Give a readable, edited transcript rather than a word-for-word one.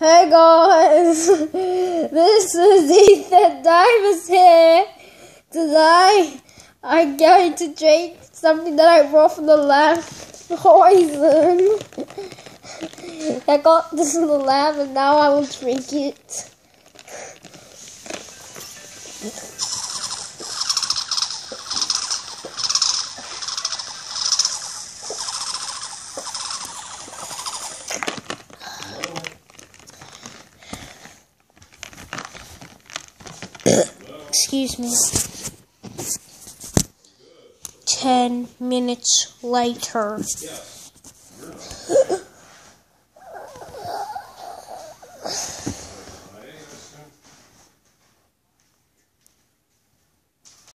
Hey guys, this is Ethan Davis here. Today, I'm going to drink something that I brought from the lab, Poison. I got this in the lab and now I will drink it. Excuse me. 10 minutes later.